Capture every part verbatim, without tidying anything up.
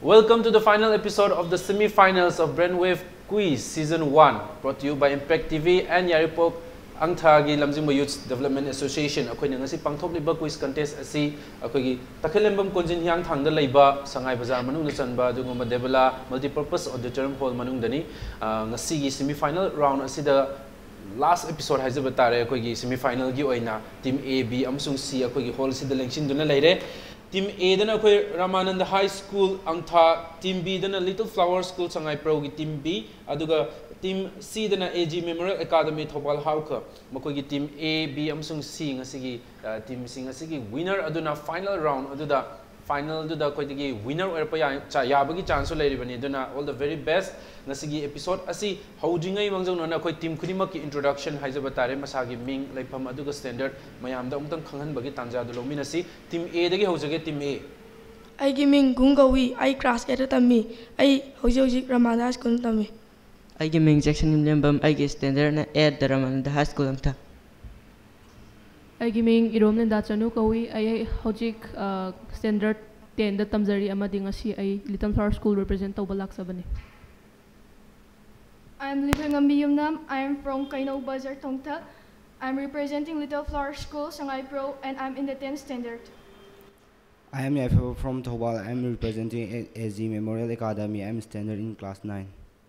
Welcome to the final episode of the semi-finals of Brainwave Quiz Season one, brought to you by Impact T V and Yairipok Angtha gi Lamjingba Youth Development Association. Akoi ngasi pangthok liba quiz contest asi akoi gi takhelembam konjin hyang thangda leiba sangai bazar manung na chanba dungoma debala multipurpose auditorium hall manung dani ngasi gi semi-final round asi da last episode haizaba tare akoi gi semi-final gi oina team A B amsung C akoi gi hall si da lengsin duna leire. Team A dana akoi Ramananda High School Angtha, Team B dana Little Flower School Sangai Pro gi Team B, aduga Team C dana A G Memorial Academy Thopal Hauka, makoi gi Team A B amsung C ngasigi Team C ngasigi winner aduna final round aduda final duda koi digi winner erpa ya yabagi chance leiribani aduna all the very best ngasigi episode asi houdingai mangjong na koi team khudimaki introduction haijaba tare masagi ming leifam aduga standard mayamda umtang khanghan bagi tanja du lominasi Team A dagi houjage Team A ai gi ming gungawi ai class eight tammi ai hoji hoji Ramananda School tammi ai gi ming Jackson Lembam ai gi standard na eight Ramananda High School Angtha I giming Iromnanda Chanu Kawi, I Hojik standard ten the Tamzari Amadingasi, I Little Flower School represent Tobalak Sabani. I am Little Ngambiyumnam. I am from Kaino Bazar Tongta. I am representing Little Flower School Shanghai Pro and I am in the tenth standard. I am Yairipok from Tobal. I am representing A Z Memorial Academy. I am standard in class nine.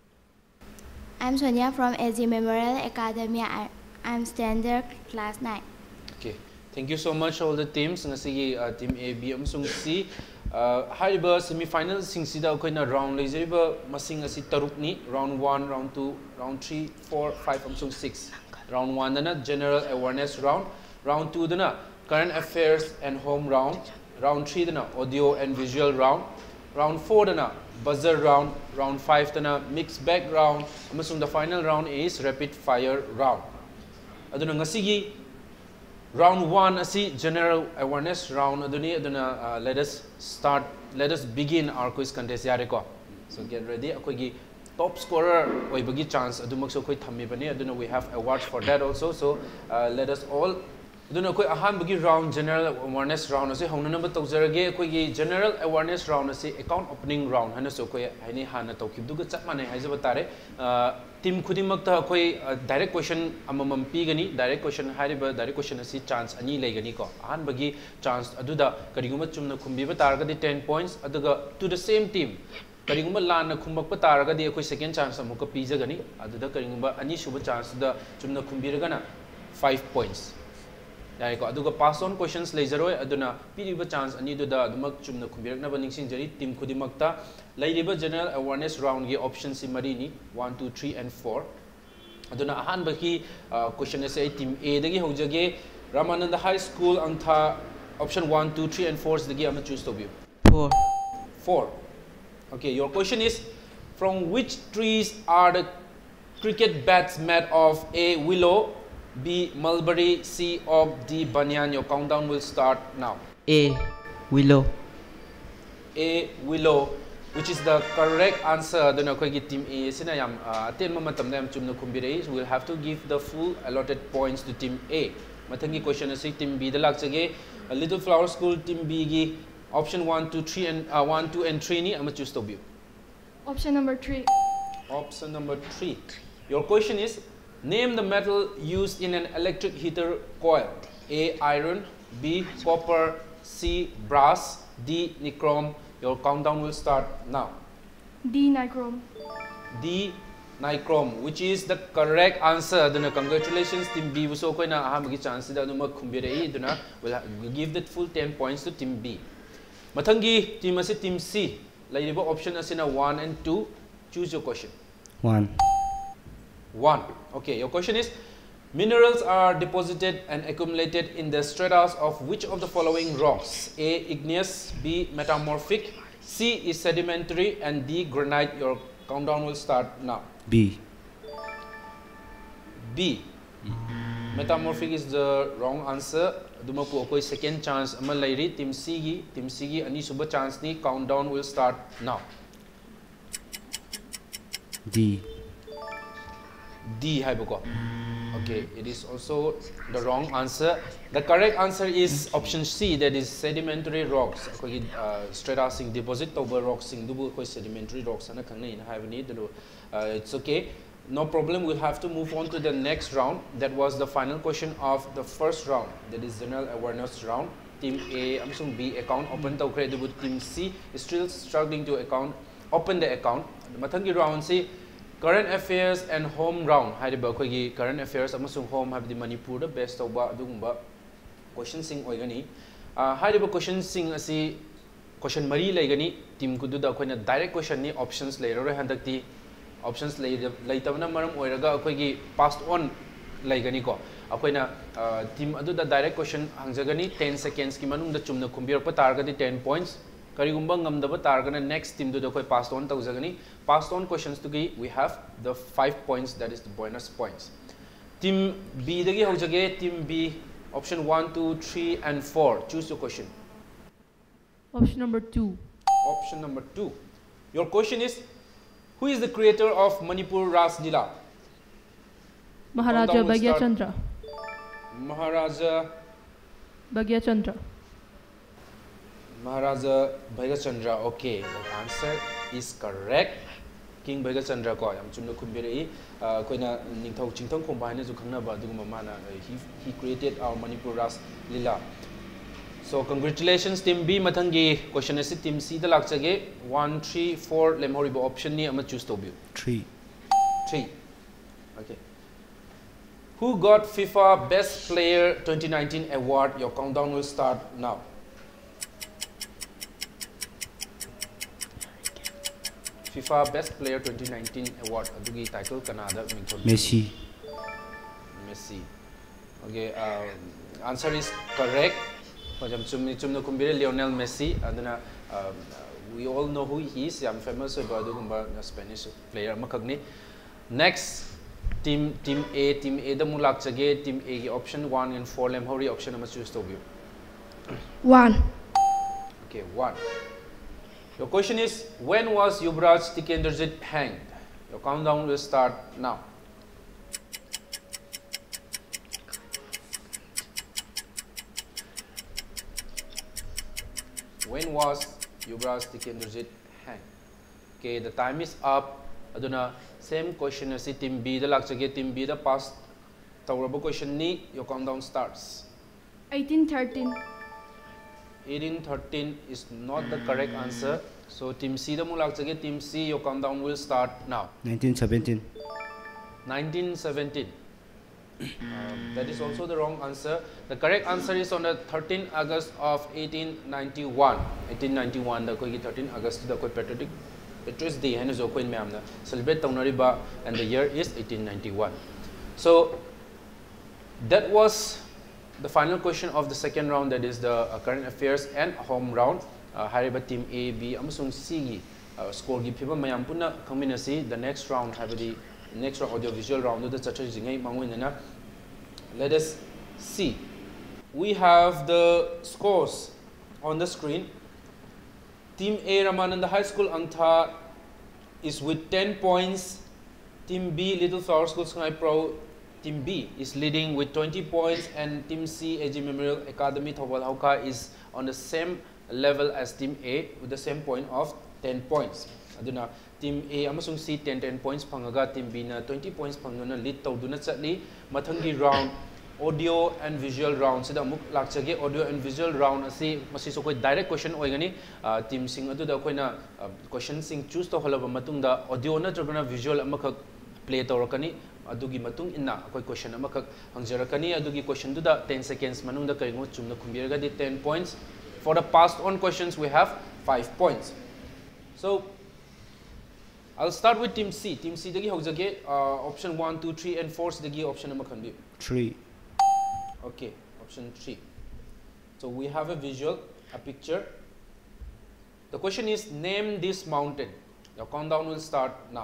I am Sonia from A Z Memorial Academy. I am standard class nine. Okay, thank you so much all the teams. Ngasi uh, Team A B amsung C. Uh, hariba semi-final singsida akoina round leijeriba masing asi taruk ni round one, round two, round three, four, five amsung six. Round one dana general awareness round. Round two dana current affairs and home round. Round three dana audio and visual round. Round four dana buzzer round. Round five dana mixed bag round. Amasung the final round is rapid fire round. Aduna ngasi round one asi general awareness round aduni aduna uh, let us start let us begin our quiz contest yare ko so get ready akoi gi top scorer oibagi chance adumak so koi thammi bani aduna we have awards for that also so uh, let us all aduna koi ahan bagi round general awareness round asi hongna number tawjarage koi gi general awareness round asi account opening round hana so koi haini hana tawkhibdu ga chat mane haijaba tare uh, team khudimakta koi direct question amamam pigani direct question hariba direct question asi chance ani legani ko ahan bagi chance aduda kariguma chumna khumbiba taragadi ten points aduga to the same team kariguma lana khumbakpa taragadi koi second chance amuka pijagani aduda kariguma ani suba chance da chumna khumbiragana five points yai ko aduga pass on questions leizaroi aduna piriba chance ani duda adumak chumna khumbirakna ba ningsing jari team khudimakta lairiba general awareness round gi option si mari ni one two three and four aduna ahan baki question ase team A dagi houjage Ramananda High School Angtha option one two three and four dagi ama choose to be four four okay your question is from which trees are the cricket bats made of? A willow, B mulberry, C oak, D banyan. Your countdown will start now. A willow. A willow, which is the correct answer. Then okay, team A. Sina yam aten mamatam na yam chumna kumbirei. So we'll have to give the full allotted points to team A. Mathangi question is team B. The laksage Little Flower School team B gi option one, two, three and uh, one, two and three ni. I'ma choose to be. Option number three. Option number three. Your question is. Name the metal used in an electric heater coil. A. Iron, B. Copper, C. Brass, D. Nichrome. Your countdown will start now. D. Nichrome. D. Nichrome, which is the correct answer. Duna congratulations, Team B. So koi na ahamagi chance da numa kumbirei. Duna will give the full ten points to Team B. Mathangi team asi Team C. Lairiba option asina one and two. Choose your question. One. One. Okay, your question is, minerals are deposited and accumulated in the stratas of which of the following rocks? A. Igneous, B. Metamorphic, C. is sedimentary, and D. granite. Your countdown will start now. B. B. Metamorphic is the wrong answer. Dumapu okoi second chance ama lairi team C gi team C gi ani suba chance ni. Countdown will start now. D. D haibako. Okay, it is also the wrong answer. The correct answer is option C, that is sedimentary rocks. Okay, uh, strata sing deposit over rocks sing dubu koi sedimentary rocks ana khangna in have need. Uh, it's okay. No problem, we'll have to move on to the next round. That was the final question of the first round. That is general awareness round. Team A, amsung B account open to credible. Team C is still struggling to account open the account. Mathangi round C, current affairs and home round. Haiba kogi current affairs amasung home have the Manipur the best of dugumba question sing oigani. Haiba question sing asi question mari laigani. Team kudu da koina direct question ni options later handakti. Options later na maram oiraga kogi passed on laigani ko. Akoina team adu da direct question hangjagani ten seconds ki manung da chumna khumbir pa targati ten points. Karigumba ngamdaba targana next team do da koi passed on tawjagani. Passed on questions to gi we have the five points, that is the bonus points. Team B dagi haujage. Team B option one, two, three and four. Choose your question. Option number two. Option number two. Your question is, who is the creator of Manipur Ras Lila? Maharaja Bhagya Chandra. Maharaja Bhagya Chandra. Maharaja Bhagya Chandra. Okay, the answer is correct. King Bhagya Chandra ko am chumna khumbirei koina ningthau chingthang khomba na ju khangna ba duguma mana he he created our Manipur Ras Lila. So congratulations team B. Mathangi question is team C da lakchage one, three, four lemhoriba option ni ama choose to be three. three. Okay. Who got FIFA Best Player twenty nineteen award? Your countdown will start now. FIFA Best Player twenty nineteen award. Adugi title Canada. Messi. Messi. Okay. Uh, answer is correct. Lionel Messi. And uh, uh, we all know who he is. I'm famous about the Spanish player. Next, team team A. Team A. The mulak chage. Team A. Option one and four. Lem hori option number choose to be. One. Okay, one. Your question is, when was Yuvraj Tikenderjit hanged? Your countdown will start now. When was Yuvraj Tikenderjit hanged? Okay, the time is up. Aduna same question as team B. The lakchage team B. The past tawraba question ni. Your countdown starts. eighteen thirteen. eighteen thirteen is not the correct answer. So team C the mulak chage team C, your countdown will start now. nineteen seventeen. nineteen seventeen. Um, that is also the wrong answer. The correct answer is on the thirteenth August of eighteen ninety-one. eighteen ninety-one the koi thirteenth August the koi patriotic Patriots Day and zo koi myam na celebrate tawnariba, and the year is eighteen ninety-one. So that was the final question of the second round, that is the uh, current affairs and home round. Uh, Hariba team A, B, amasung C gi uh, score gi phiba mayam puna khangminasi. The next round have the next round audio visual round the chacha jingai manguinana. Let us see. We have the scores on the screen. Team A, Ramananda High School Angtha, is with ten points. Team B, Little Flower School Shanghai Pro, Team B is leading with twenty points, and Team C, A G Memorial Academy Thobal Hauka, is on the same level as Team A with the same point of ten points. Aduna Team A amasung C ten ten points pangaga, Team B na twenty points panguna lead tawduna chatli. Mathangi round audio and visual round sida amuk lakchage. Audio and visual round asi masi so koi direct question oigani. uh, team sing adu da koina uh, question sing choose to holaba matungda audio na tragana visual amakak play tawrakani. Adugi matung inna koi question amakak hangjarakani. Adugi question du da ten seconds manungda kaingo chumna khumbiraga di ten points. For the passed on questions we have five points. So I'll start with Team C. Team C dagi haujage uh, option one, two, three and four dagi option number khanbi. three. Okay, option three. So we have a visual, a picture. The question is, name this mountain. Your countdown will start now.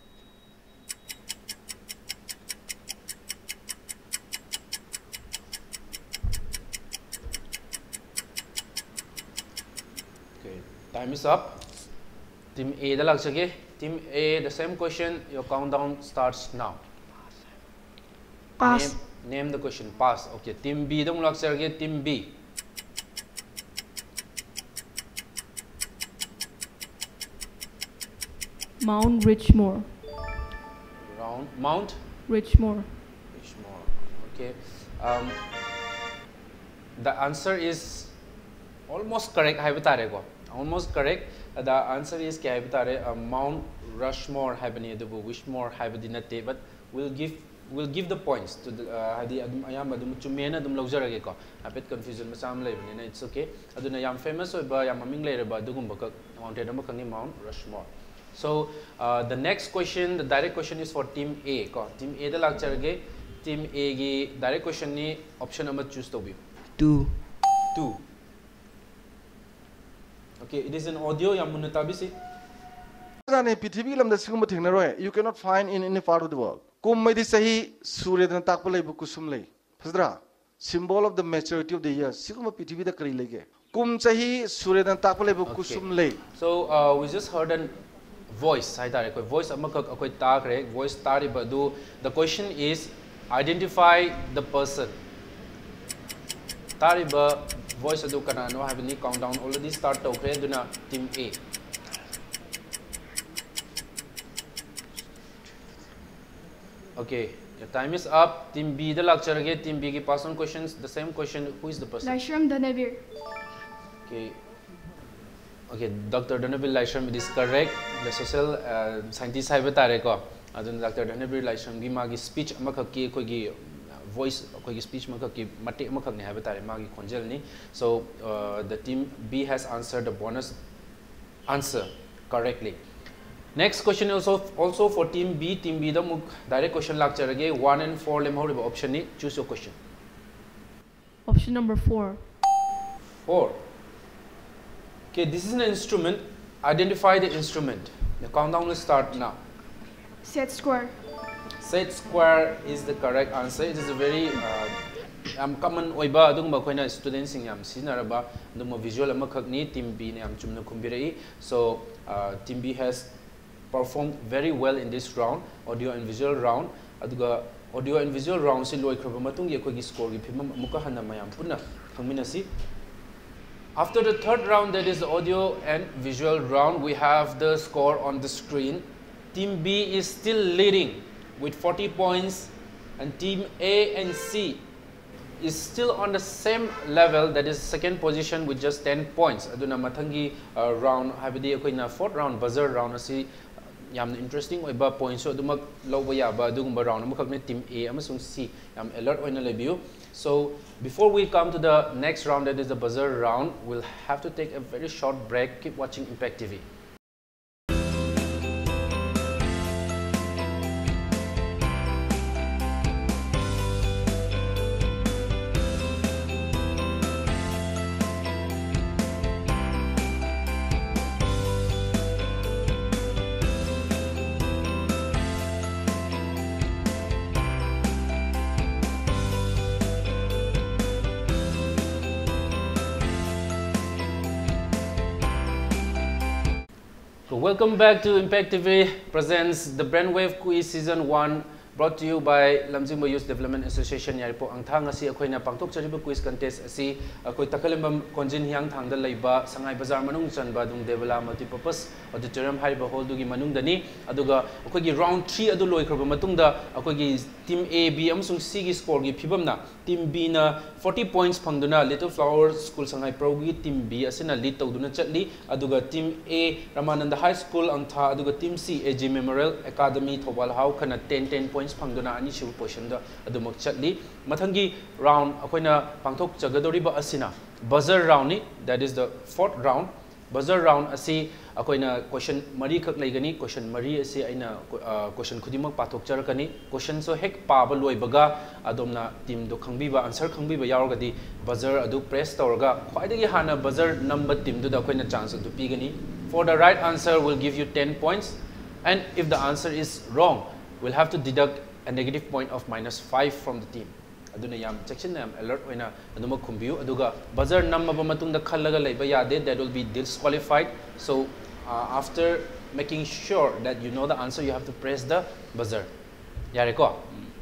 Okay, time is up. Team A the lagsage. Team A, the same question. Your countdown starts now. Pass. Name, name the question. Pass. Okay. Team B. Dong lak sir ge team B. Mount Richmore. Round Mount Richmore. Richmore. Okay. Um, the answer is almost correct. Haibitare ko. Almost correct. The answer is ke haibitare uh, Mount Rushmore haibani adubu Wishmore haibadi natte, but we'll give we'll give the points to the hadi adum ayam adum chumena adum logjarage ko. Habit confusion masam lay bani na, it's okay. Aduna yam famous oiba yam aming lay ba dugum ba mountain am kangi Mount Rushmore. So uh, the next question, the direct question is for team A. Ko team A da lagjarage. Team A gi direct question ni option number choose to be Two. two. Okay, it is an audio. Yamuna tabisi. You cannot find in any part of the world. Kum may sahi Surya dan takpalay bukusum lay. Pasdra, symbol of the maturity of the years. Siguma P T V da kari lege. Kum sahi Surya dan takpalay bukusum lay. So uh, we just heard a voice. Hai tare koi voice amakak akoi tak re voice tari badu. The question is identify the person. Tari ba voice adu kanano have any countdown already start to okay duna team A. Okay, your time is up. Team B the lecture again. Team B ki pass on questions. The same question. Who is the person? Laishram Danavir. Okay. Okay, Doctor Danavir Laishram, it is correct. The social uh, scientist hai batare ko. Adun Doctor Danavir Laishram gi magi speech amakak ki koi gi voice koi gi speech makak ki mate amakak ne hai batare magi khonjel ni. So uh, the team B has answered the bonus answer correctly. Next question also also for team B. Team B the muk direct question lak charage one and four lem horiba option ni choose your question. Option number four. Four. Okay, this is an instrument. Identify the instrument. The countdown will start now. Set square. Set square is the correct answer. It is a very uh, um, common oiba adung ba koina students sing yam sinaraba adung visual amakak ni team B ne am chumna khumbirai. So uh, team B has performed very well in this round, audio and visual round. Aduga audio and visual round si loi khroba matung ye khoi gi score gi phimam amuka hanna mayam punna khangminasi. After the third round, that is the audio and visual round, we have the score on the screen. Team B is still leading with forty points, and team A and C is still on the same level, that is second position with just ten points. Aduna mathangi uh, round habidi akoina fourth round buzzer round asi yam interesting oiba points so adumak lawba yaba adugumba round amakak ne team A amasung C yam alert oina lebiu. So before we come to the next round, that is the buzzer round, we'll have to take a very short break. Keep watching Impact T V. Welcome back to Impact T V presents the Brainwave Quiz Season one, brought to you by Lamjingbo Youth Development Association Yairipok Angtha ngasi akoina pangtok chariba quiz contest asi akoi takalembam konjin hiang thangda leiba sangai bazar manung chanba dung devela multipurpose auditorium hariba hall dugi manung dani aduga akoigi round three adu loikroba matungda akoigi team A B amsung C gi score gi phibamna team B na forty points phangduna Little Flower School Sangai Pro gi team B asina lead tawduna chatli aduga team A Ramananda High School Angtha aduga team C A G Memorial Academy Thobal Hau khana ten ten points phangduna ani shibu position da adumak chatli mathangi round akoina pangthok chagadoriba asina buzzer round ni, that is the fourth round. Buzzer round asi akoina question mari khak leigani question mari asi aina question khudimak pathok charakani question so hek paba loibaga adomna team do khangbiba answer khangbiba yaurgadi buzzer adu press tawraga khwaidagi hana buzzer number team do da akoina chance adu pigani. For the right answer we'll give you ten points, and if the answer is wrong we'll have to deduct a negative point of minus five from the team. Aduna yam section yam alert oina aduma khumbiu aduga buzzer number matungda khallaga leiba yade, that will be disqualified. So uh, after making sure that you know the answer, you have to press the buzzer. Yare ko?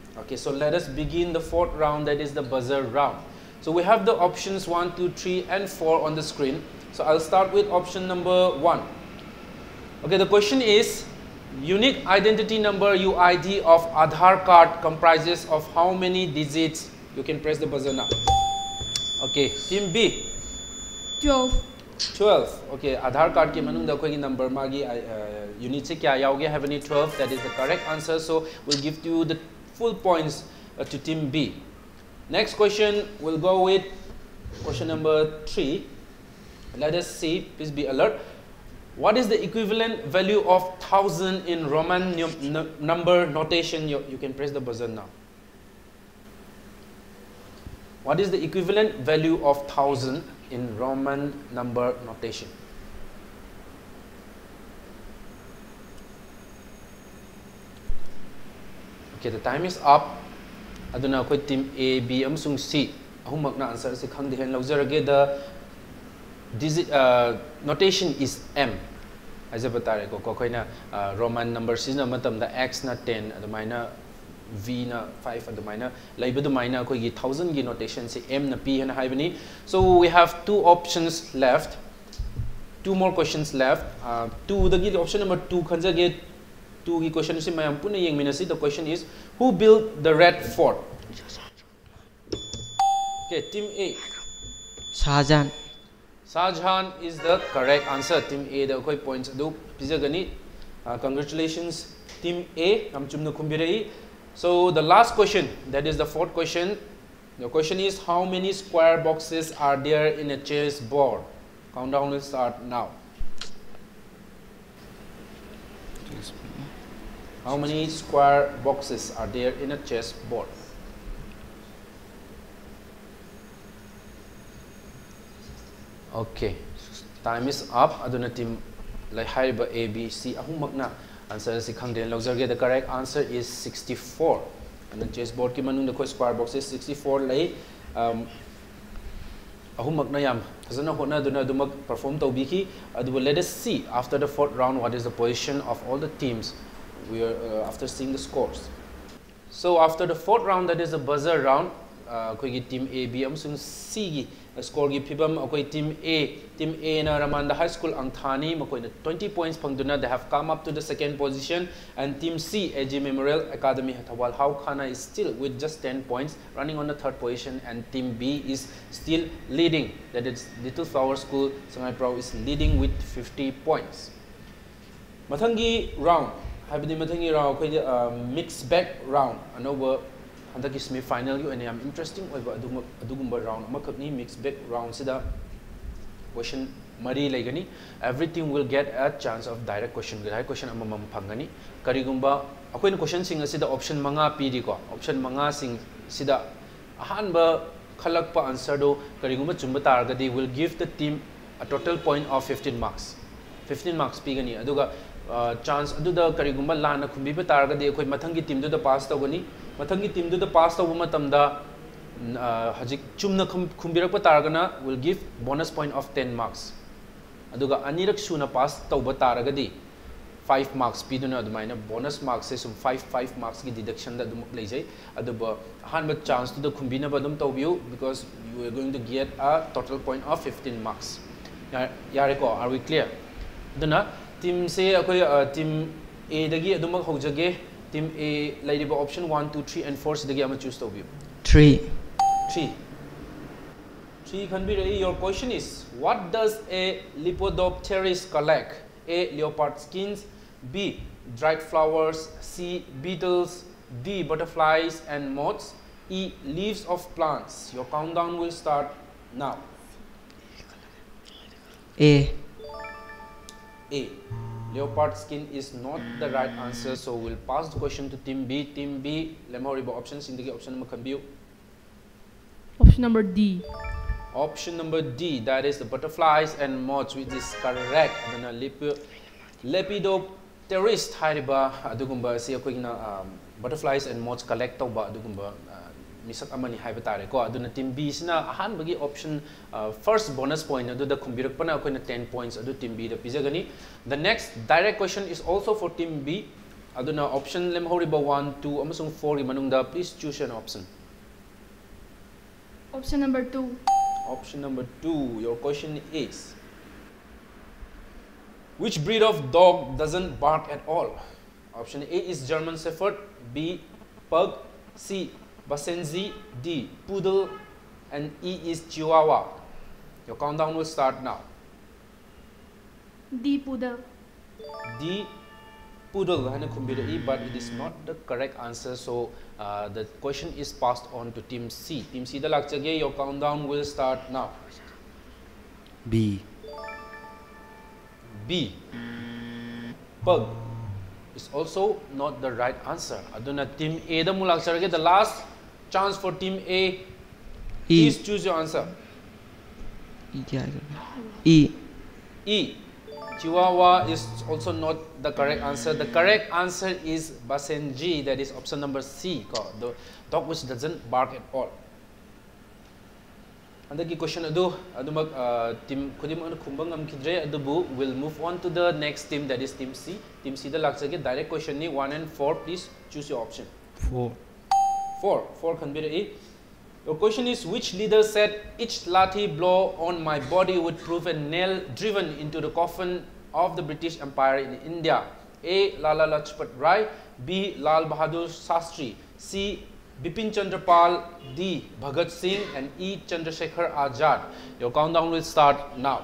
Okay, so let us begin the fourth round, that is the buzzer round. So we have the options one, two, three, and four on the screen. So I'll start with option number one. Okay, the question is, unique identity number U I D of Aadhaar card comprises of how many digits? You can press the buzzer now. Okay, team B. twelve. twelve. Okay, Aadhaar card ke manung da koi number magi unit se kya yaoge have any twelve. That is the correct answer. So we'll give you the full points uh, to team B. Next question, we'll go with question number three. Let us see. Please be alert. What is the equivalent value of thousand in Roman number notation? You, you can press the buzzer now. What is the equivalent value of thousand in Roman number notation? Okay, the time is up. Aduna koi team A, B, amsung C. Ahumak na answer si khang dihen lauzarage. The digit uh, notation is M. As a batare ko ko na Roman number sina matam da X na ten, adumina V na five, adumina laiba dumina ko gi thousand gi notation si M na P na haibani. So we have two options left. Two more questions left. Uh, two the option number two khanja ge two gi question si mayam puna yeng minasi. The question is, who built the Red Fort? Okay, team A. Shahjahan. Shahjahan is the correct answer. Team A the koi points adu pizagani. Uh, congratulations, Team A. Namchumna kumbirai. So the last question, that is the fourth question. The question is, how many square boxes are there in a chess board? Countdown will start now. How many square boxes are there in a chess board? Okay, time is up. Aduna team like haiba A, B, C. Ahum na answer si khang den logzarge. The correct answer is sixty-four. And the chessboard ki manung the square box is sixty-four. Lay um ahum na yam. Hazana hona aduna aduma perform taubiki. Adu let us see after the fourth round what is the position of all the teams. We are uh, after seeing the scores. So after the fourth round, that is the buzzer round. Uh, team A, B, amsung C score gi phibam akoi team A. Team A na Ramanda High School Angthani makoi na twenty points pangduna. They have come up to the second position. And team C, A G Memorial Academy Hathawal Hau Khana is still with just ten points, running on the third position. And team B is still leading. That is Little Flower School Sangai Prau is leading with fifty points. Mathangi round. Habidi mathangi round koi mixed bag round. Another handaki semi final yu and am interesting oiba aduma adugumba round amakakni mixed bag round sida question mari laigani. Everything will get a chance of direct question. Direct question amamam phangani. Karigumba akoin question sing asida option manga pidi ko. Option manga sing sida ahanba khalakpa answer do karigumba chumba taragadi will give the team a total point of fifteen marks. fifteen marks pigani. Aduga Uh, chance adu da karigumba lana khumbi ba taragadi akoi mathangi team du da pass tawani. Mathangi team du da pass tawu matamda hajik chumna khumbirak pa taragana will give bonus point of ten marks. Aduga anirak suna pass tawba taragadi five marks piduna adumaina bonus marks se sum five five marks ki deduction da dum leijai. Aduba hanba chance to the khumbina ba dum tawbiu because you are going to get a total point of fifteen marks. Yariko, are we clear? Duna team say akoi team A dagi adumak hojage. Team A laidiba option one, two, three, and four sidagi ama choose tawbiu. Three. Three. Three can be ready. Your question is, what does a lepidopterist collect? A. Leopard skins. B. Dried flowers. C. Beetles. D. Butterflies and moths. E. Leaves of plants. Your countdown will start now. A. A. Leopard skin is not the right answer, so we'll pass the question to team B. Team B, lemoriba options in the option number can be option number D. Option number D, that is the butterflies and moths, which is correct. Then lepidopterist hariba adugumba si akoi butterflies and moths collect tawba adugumba misak amani haiba tare ko. Aduna team B sina ahan bagi option uh, first bonus point adu da khumbirak pana akoi na ten points adu team B da pizagani. The next direct question is also for team B. Aduna option lemhoriba one, two, amasung four gi manungda, please choose an option. Option number two. Option number two. Your question is: which breed of dog doesn't bark at all? Option A is German Shepherd, B Pug, C Basenji, D Poodle, and E is Chihuahua. Your countdown will start now. D Poodle. D Poodle, but it is not the correct answer, so uh, the question is passed on to Team C. Team C, the lakchage, your countdown will start now. B. B. Pug is also not the right answer. Aduna Team A, the mulakcharage, the last chance for Team A. E. Please choose your answer. E. E. Chihuahua is also not the correct answer. The correct answer is Basenji, that is option number C, the dog which doesn't bark at all. And the question adu adumak team kudim anu kumbang am kidre adubu will move on to the next team, that is Team C. Team C the laksage direct question ni one and four. Please choose your option. Four. Four. Four can be the E. Your question is: which leader said each lathi blow on my body would prove a nail driven into the coffin of the British Empire in India? A. Lala Lajpat Rai, B. Lal Bahadur Shastri, C. Bipin Chandra Pal, D. Bhagat Singh, and E. Chandrasekhar Azad. Your countdown will start now.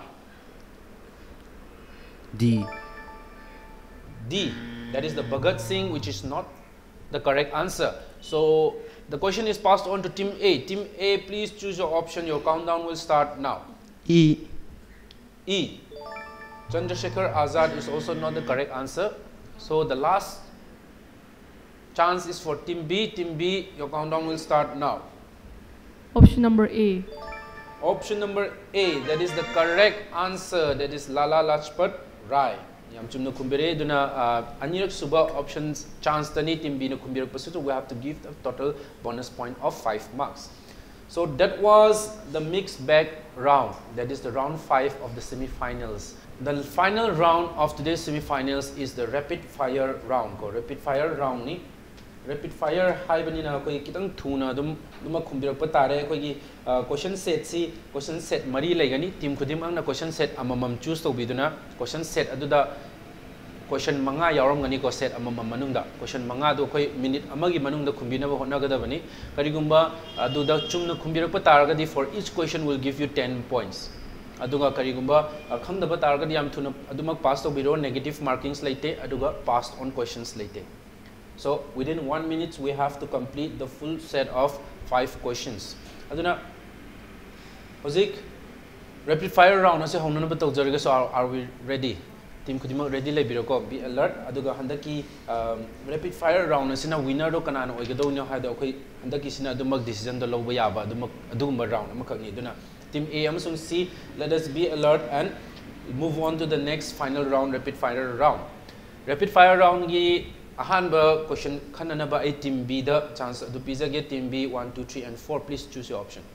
D. D. That is the Bhagat Singh, which is not the correct answer. So the question is passed on to Team A. Team A, please choose your option. Your countdown will start now. E. E. Chandrasekhar Azad is also not the correct answer. So the last chance is for Team B. Team B, your countdown will start now. Option number A. Option number A, that is the correct answer. That is Lala Lajpat Rai. Yam chumna kumbire duna anirak suba options chance tani Team B na kumbire pasu, we have to give the total bonus point of five marks. So that was the mixed bag round. That is the round five of the semi-finals. The final round of today's semi-finals is the rapid fire round. Ko rapid fire round ni rapid fire hai bani na koi kitang thuna dum duma khumbir pa tare koi gi question set si question set mari legani team khudim ang na question set amamam choose to biduna question set aduda question manga yawram gani ko set amamam manungda question manga do koi minute amagi manungda khumbina ba hona gada bani karigumba aduda chumna khumbir pa taragadi for each question will give you ten points. Aduga karigumba khangdaba taragadi yam thuna adumak pass to biro negative markings laite aduga passed on questions laite. So within one minute we have to complete the full set of five questions. Aduna hozik rapid fire round ase hauna ba tawjarga, so are, are we ready? Team kudima ready lebiro ko, be alert. Aduga handaki rapid fire round ase na winner do kanana oigado nya hada okoi handaki sina adumak decision do loba yaba adumak adugumba round amakak ni duna Team A amasung C, let us be alert and move on to the next final round, rapid fire round. Rapid fire round gi ahanba question khanana a Team B the chance adu pizage Team B one, two, three, and four. Please choose your option.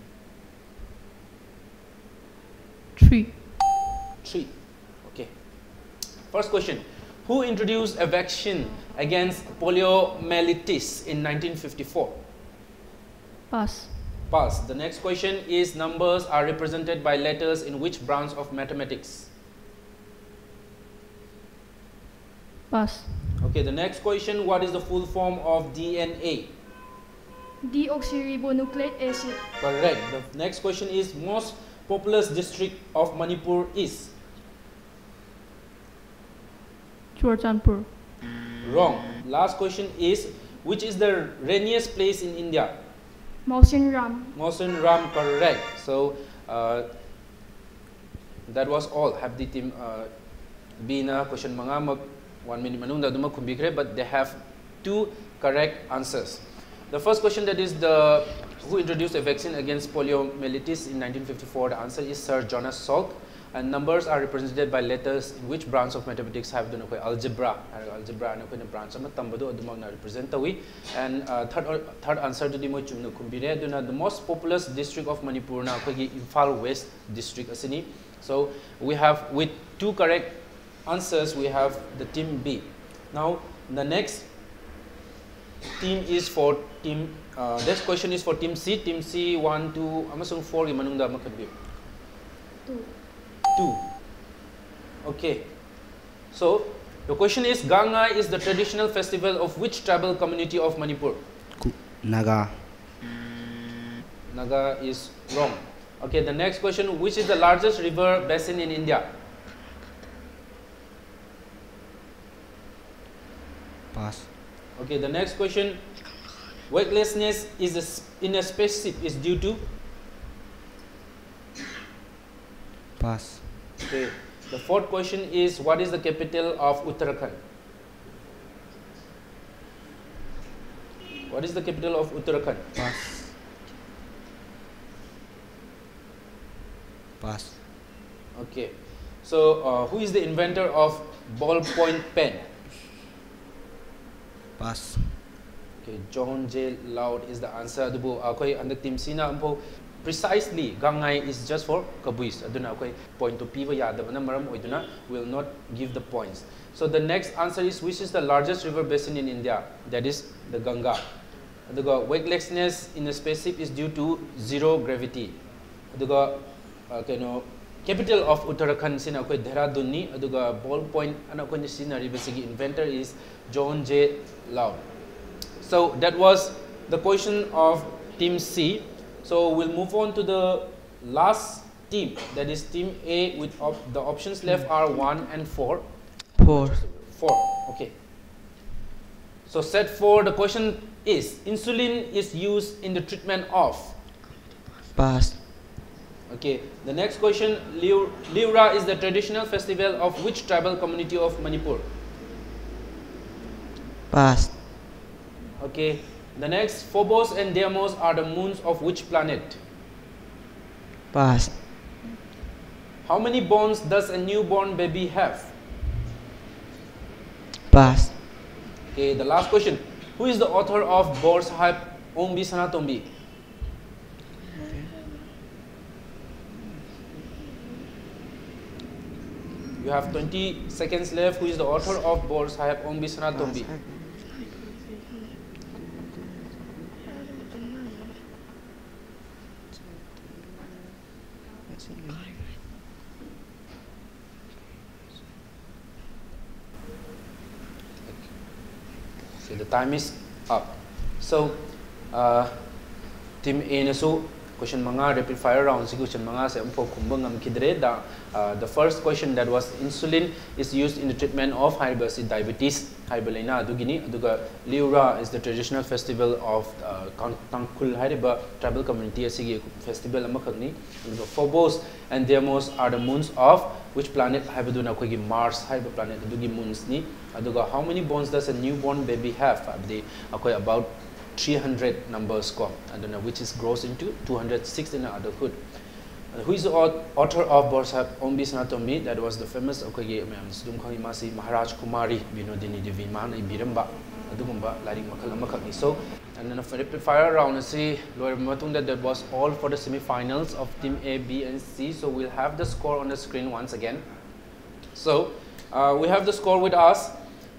Three. Three. Okay. First question: who introduced a vaccine against poliomyelitis in nineteen fifty-four? Pass. Pass. The next question is: numbers are represented by letters in which branch of mathematics? Pass. Okay, the next question: what is the full form of D N A? Deoxyribonucleic acid. Correct. The next question is: most populous district of Manipur is? Churachandpur. Wrong. Last question is: which is the rainiest place in India? Mausin Ram. Mausin Ram. Correct. So uh, that was all. Have the team uh, be na question mga mag one minute manung duma kumbikre, but they have two correct answers. The first question, that is the who introduced a vaccine against poliomyelitis in nineteen fifty-four. The answer is Sir Jonas Salk, and numbers are represented by letters in which branch of mathematics have done algebra. Algebra na koi branch ama tambado adumag na represent tawi. And uh, third or, third answer to the mo chumno kumbire duna the most populous district of Manipur na koi Imphal West district asini. So we have with two correct answers we have the Team B. Now The next team is for team. Uh, this question is for team C. Team C one, two, amasung four gi manungda makhabi. Two. Two. Okay. So the question is, Gangai is the traditional festival of which tribal community of Manipur? Naga. Naga is wrong. Okay, the next question, which is the largest river basin in India? Pass. Okay, the next question, weightlessness is a, in a spaceship is due to? Pass. Okay, the fourth question is, what is the capital of Uttarakhand? What is the capital of Uttarakhand? Pass. Pass. Okay, so uh, who is the inventor of ballpoint pen? Pass. Okay, John J. Loud is the answer. Adubu akoy andak team sina ampo precisely Gangai is just for Kabuis. Aduna akoy point to piva yadabana maram oiduna will not give the points. So the next answer is, which is the largest river basin in India? That is the Ganga. Aduga weightlessness in a spaceship is due to zero gravity. Aduga okay, no, capital of Uttarakhand sina akoy Dehradun ni. Aduga ballpoint ana akoy sina ribasigi inventor is John J. Loud. So that was the question of team C. So we'll move on to the last team, that is team A, with op the options left are one and four. Four. Four. Okay. So set four, the question is, insulin is used in the treatment of? Pass. Okay. The next question, Liura is the traditional festival of which tribal community of Manipur? Pass. Okay. The next, Phobos and Deimos are the moons of which planet? Pass. How many bones does a newborn baby have? Pass. Okay, the last question. Who is the author of Bor Sahib Ombi Sanatombi? You have twenty seconds left. Who is the author of Bor Sahib Ombi Sanatombi? Okay, the time is up. So, uh, team A nasu question manga rapid fire round si question manga se ampo kumbang am kidre da uh, the first question, that was insulin is used in the treatment of hypertension diabetes hyperlina adugini aduga Liura is the traditional festival of uh, Tangkul haiba tribal community asigi festival amakhagni aduga Phobos and Deimos are the moons of which planet haibaduna koigi Mars haiba planet adugi moons ni aduga how many bones does a newborn baby have abdi akoi about three hundred numbers ko aduna which is grows into two hundred six in adulthood. Uh, who is the author of Bor Sahib Ombi Sanatombi? That was the famous okay ma'am Sudum Khangi Masi Maharaj Kumari Binodini Devi Man Ibiramba adugumba laring makal amakhakni. So and then a rapid fire round see lower matung that that was all for the semi-finals of team A, B and C. So we'll have the score on the screen once again. So uh, we have the score with us.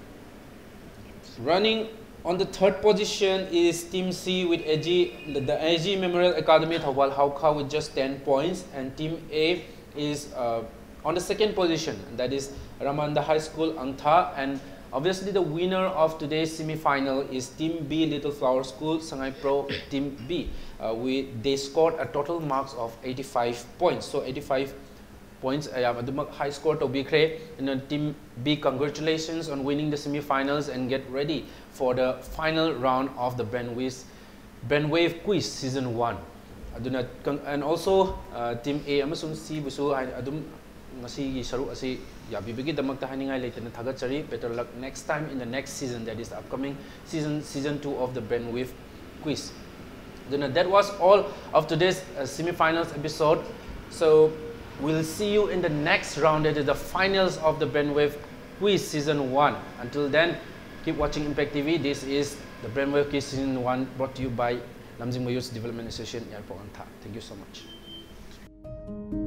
Running on the third position is Team C with A G, the, the A G Memorial Academy Thawal Hauka with just ten points, and Team A is uh, on the second position, that is Ramanda High School Angtha, and obviously the winner of today's semi-final is Team B Little Flower School Sangai Pro Team B. Uh, we they scored a total marks of eighty-five points. So eighty-five points, uh, high score to be created. And Team B, congratulations on winning the semi-finals and get ready for the final round of the Brainwave, Brainwave quiz season one. And also uh, Team A, amasung C busu adum ngasi saru asi yabibigi damakta haningai later thagachari. Better luck next time in the next season, that is the upcoming season, season two of the Brainwave quiz. Then that was all of today's uh, semi-finals episode. So we'll see you in the next round, that is the finals of the Brainwave quiz season one. Until then, keep watching Impact T V. This is the Brainwave quiz season one, brought to you by Lamjing Youth Development Association Yairipok Angtha. Thank you so much.